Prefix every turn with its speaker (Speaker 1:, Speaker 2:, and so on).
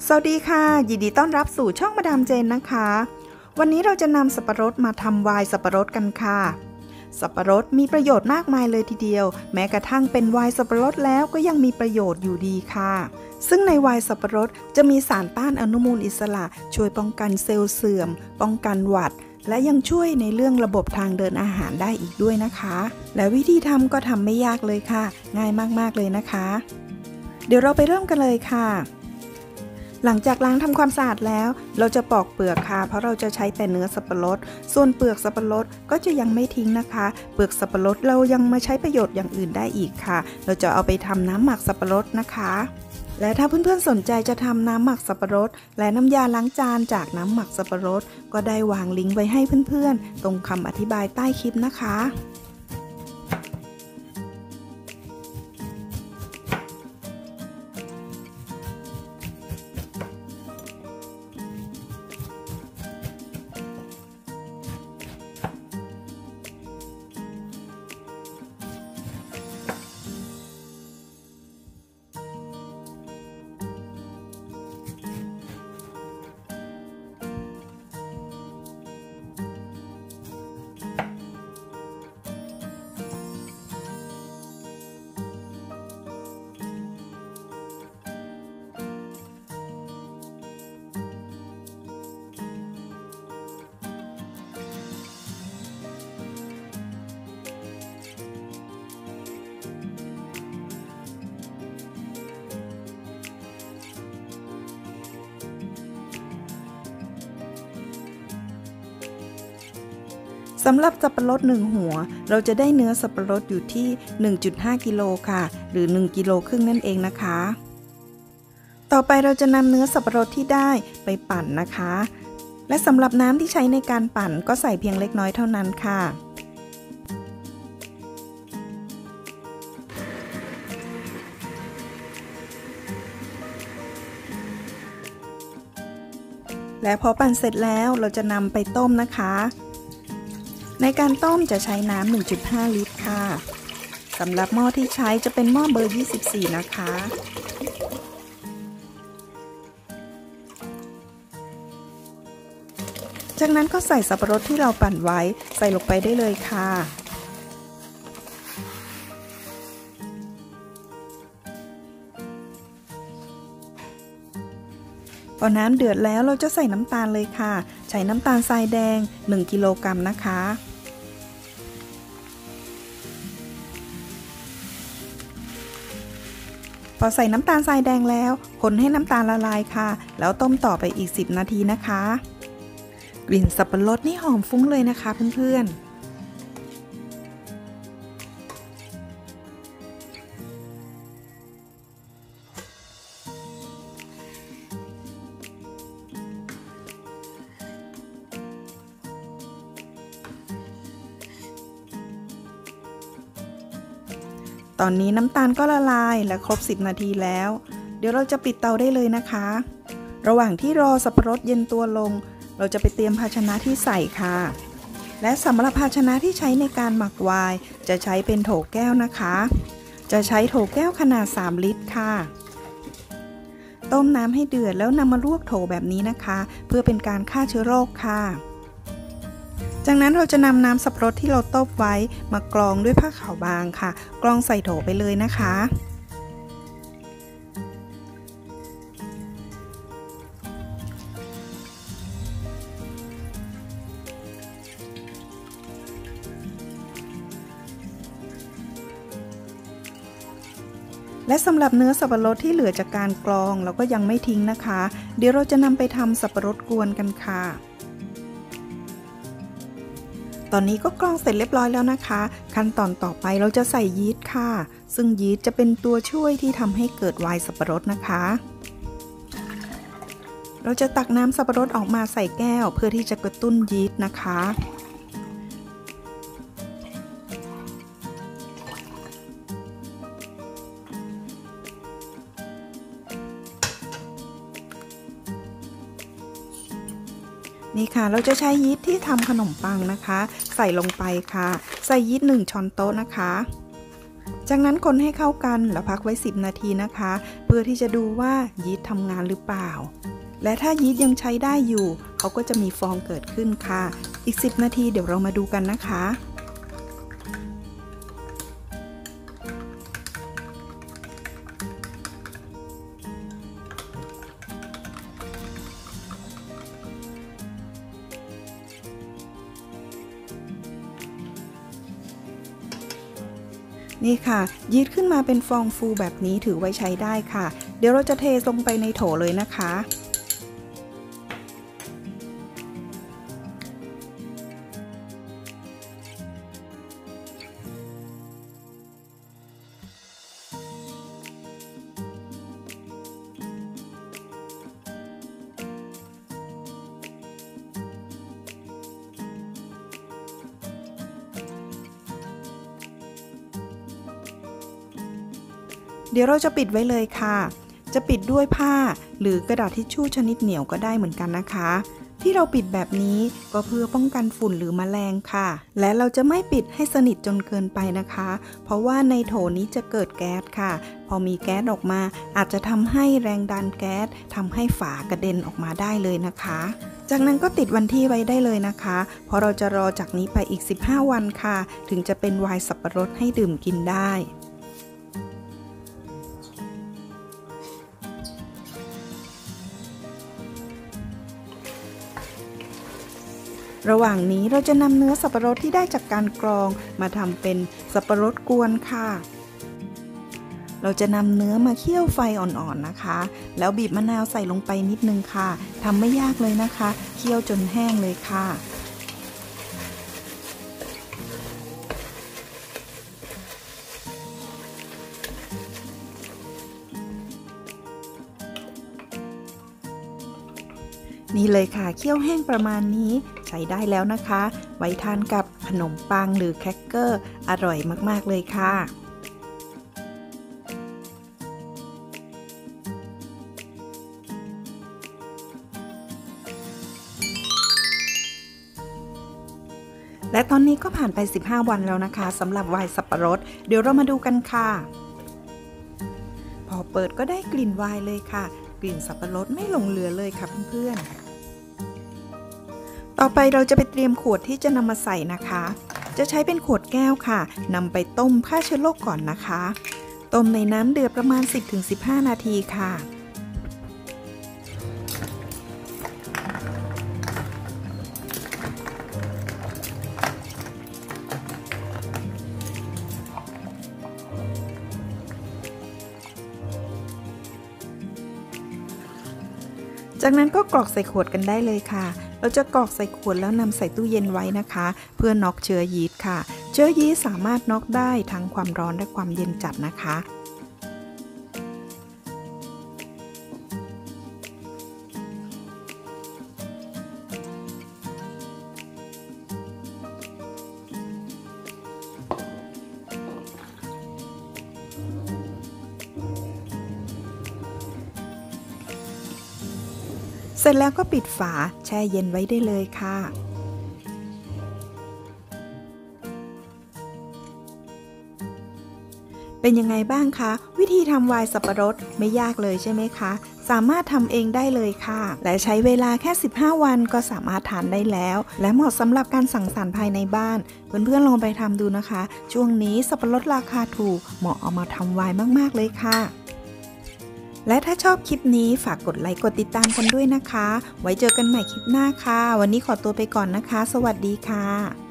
Speaker 1: สวัสดีค่ะยินดีต้อนรับสู่ช่องมาดามเจนนะคะวันนี้เราจะนำสับปะรดมาทำไวน์สับปะรดกันค่ะสับปะรดมีประโยชน์มากมายเลยทีเดียวแม้กระทั่งเป็นไวน์สับปะรดแล้วก็ยังมีประโยชน์อยู่ดีค่ะซึ่งในไวน์สับปะรดจะมีสารต้านอนุมูลอิสระช่วยป้องกันเซลล์เสื่อมป้องกันหวัดและยังช่วยในเรื่องระบบทางเดินอาหารได้อีกด้วยนะคะและวิธีทำก็ทำไม่ยากเลยค่ะง่ายมากๆเลยนะคะเดี๋ยวเราไปเริ่มกันเลยค่ะหลังจากล้างทำความสะอาดแล้วเราจะปอกเปลือกค่ะเพราะเราจะใช้แต่เนื้อสับปะรดส่วนเปลือกสับปะรดก็จะยังไม่ทิ้งนะคะเปลือกสับปะรดเรายังมาใช้ประโยชน์อย่างอื่นได้อีกค่ะเราจะเอาไปทำน้ำหมักสับปะรดนะคะและถ้าเพื่อนๆสนใจจะทำน้ำหมักสับปะรดและน้ำยาล้างจานจากน้ำหมักสับปะรดก็ได้วางลิงก์ไว้ให้เพื่อนๆตรงคำอธิบายใต้คลิปนะคะสำหรับสับปะรด1หัวเราจะได้เนื้อสับปะรดอยู่ที่ 1.5 กิโลค่ะหรือ1กิโลครึ่งนั่นเองนะคะต่อไปเราจะนำเนื้อสับปะรดที่ได้ไปปั่นนะคะและสำหรับน้ำที่ใช้ในการปั่นก็ใส่เพียงเล็กน้อยเท่านั้นค่ะและพอปั่นเสร็จแล้วเราจะนำไปต้มนะคะในการต้มจะใช้น้ำ 1.5 ลิตรค่ะสำหรับหม้อที่ใช้จะเป็นหม้อเบอร์ 24 นะคะจากนั้นก็ใส่สับปะรดที่เราปั่นไว้ใส่ลงไปได้เลยค่ะพอน้ำเดือดแล้วเราจะใส่น้ำตาลเลยค่ะใช้น้ำตาลทรายแดง1กิโลกรัมนะคะพอใส่น้ำตาลทรายแดงแล้วคนให้น้ำตาลละลายค่ะแล้วต้มต่อไปอีก10นาทีนะคะกลิ่นสับปะรดนี่หอมฟุ้งเลยนะคะเพื่อนๆตอนนี้น้ำตาลก็ละลายและครบ10นาทีแล้วเดี๋ยวเราจะปิดเตาได้เลยนะคะระหว่างที่รอสับปะรดเย็นตัวลงเราจะไปเตรียมภาชนะที่ใส่ค่ะและสำหรับภาชนะที่ใช้ในการหมักไวน์จะใช้เป็นโถแก้วนะคะจะใช้โถแก้วขนาด3ลิตรค่ะต้มน้ำให้เดือดแล้วนำมาลวกโถแบบนี้นะคะเพื่อเป็นการฆ่าเชื้อโรคค่ะจากนั้นเราจะนำน้ำสับปะรดที่เราต้มไว้มากรองด้วยผ้าขาวบางค่ะกรองใส่โถไปเลยนะคะและสำหรับเนื้อสับปะรดที่เหลือจากการกรองเราก็ยังไม่ทิ้งนะคะเดี๋ยวเราจะนำไปทำสับปะรดกวนกันค่ะตอนนี้ก็กรองเสร็จเรียบร้อยแล้วนะคะขั้นตอนต่อไปเราจะใส่ยีสต์ค่ะซึ่งยีสต์จะเป็นตัวช่วยที่ทำให้เกิดไวน์สับปะรดนะคะเราจะตักน้ำสับปะรดออกมาใส่แก้วเพื่อที่จะกระตุ้นยีสต์นะคะ นี่ค่ะเราจะใช้ยีสต์ที่ทำขนมปังนะคะใส่ลงไปค่ะใส่ยีสต์1ช้อนโต๊ะนะคะจากนั้นคนให้เข้ากันแล้วพักไว้10 นาทีนะคะเพื่อที่จะดูว่ายีสต์ทำงานหรือเปล่าและถ้ายีสต์ยังใช้ได้อยู่เขาก็จะมีฟองเกิดขึ้นค่ะอีก10 นาทีเดี๋ยวเรามาดูกันนะคะนี่ค่ะยีสต์ขึ้นมาเป็นฟองฟูแบบนี้ถือไว้ใช้ได้ค่ะเดี๋ยวเราจะเทลงไปในโถเลยนะคะเดี๋ยวเราจะปิดไว้เลยค่ะจะปิดด้วยผ้าหรือกระดาษทิชชู่ชนิดเหนียวก็ได้เหมือนกันนะคะที่เราปิดแบบนี้ก็เพื่อป้องกันฝุ่นหรือแมลงค่ะและเราจะไม่ปิดให้สนิทจนเกินไปนะคะเพราะว่าในโถนี้จะเกิดแก๊สค่ะพอมีแก๊สออกมาอาจจะทำให้แรงดันแก๊สทำให้ฝากระเด็นออกมาได้เลยนะคะจากนั้นก็ติดวันที่ไว้ได้เลยนะคะเพราะเราจะรอจากนี้ไปอีก15 วันค่ะถึงจะเป็นไวน์สับปะรดให้ดื่มกินได้ระหว่างนี้เราจะนำเนื้อสับปะรดที่ได้จากการกรองมาทำเป็นสับปะรดกวนค่ะเราจะนำเนื้อมาเคี่ยวไฟอ่อนๆนะคะแล้วบีบมะนาวใส่ลงไปนิดนึงค่ะทำไม่ยากเลยนะคะเคี่ยวจนแห้งเลยค่ะนี่เลยค่ะเคี่ยวแห้งประมาณนี้ใช้ได้แล้วนะคะไว้ทานกับขนมปังหรือแครกเกอร์อร่อยมากๆเลยค่ะและตอนนี้ก็ผ่านไป15 วันแล้วนะคะสำหรับไวน์สับปะรดเดี๋ยวเรามาดูกันค่ะพอเปิดก็ได้กลิ่นไวน์เลยค่ะกลิ่นสับปะรดไม่หลงเหลือเลยค่ะเพื่อนๆต่อไปเราจะไปเตรียมขวดที่จะนำมาใส่นะคะจะใช้เป็นขวดแก้วค่ะนำไปต้มฆ่าเชื้อโรคก่อนนะคะต้มในน้ำเดือดประมาณ 10-15 นาทีค่ะจากนั้นก็กรอกใส่ขวดกันได้เลยค่ะเราจะกรอกใส่ขวดแล้วนำใส่ตู้เย็นไว้นะคะเพื่อน็อกเชื้อยีสต์ค่ะเชื้อยีสต์สามารถน็อกได้ทั้งความร้อนและความเย็นจัดนะคะเสร็จแล้วก็ปิดฝาแช่เย็นไว้ได้เลยค่ะเป็นยังไงบ้างคะวิธีทำไวน์สับปะรดไม่ยากเลยใช่ไหมคะสามารถทำเองได้เลยค่ะและใช้เวลาแค่15 วันก็สามารถทานได้แล้วและเหมาะสำหรับการสังสรรค์ภายในบ้านเพื่อนๆลองไปทำดูนะคะช่วงนี้สับปะรดราคาถูกเหมาะเอามาทำไวน์มากๆเลยค่ะและถ้าชอบคลิปนี้ฝากกดไลค์กดติดตามกันด้วยนะคะไว้เจอกันใหม่คลิปหน้าค่ะวันนี้ขอตัวไปก่อนนะคะสวัสดีค่ะ